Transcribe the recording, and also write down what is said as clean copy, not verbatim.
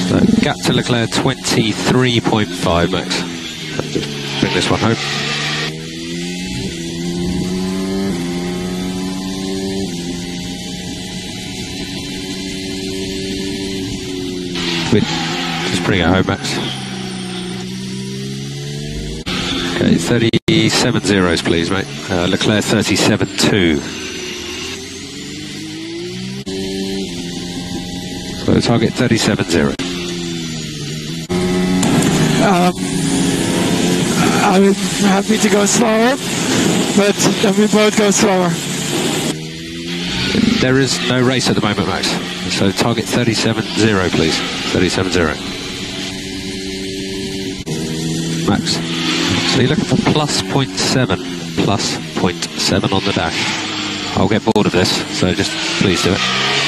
So gap to Leclerc 23.5, Max. Just bring this one home. Just bring it home, Max. Okay, 37 zeros, please, mate. Leclerc 37.2. So target 37.0. I'm happy to go slower, but then we both go slower. There is no race at the moment, Max. So target 37.0, please. 37.0. Max. So you're looking for plus 0.7. Plus 0.7 on the dash. I'll get bored of this, so just please do it.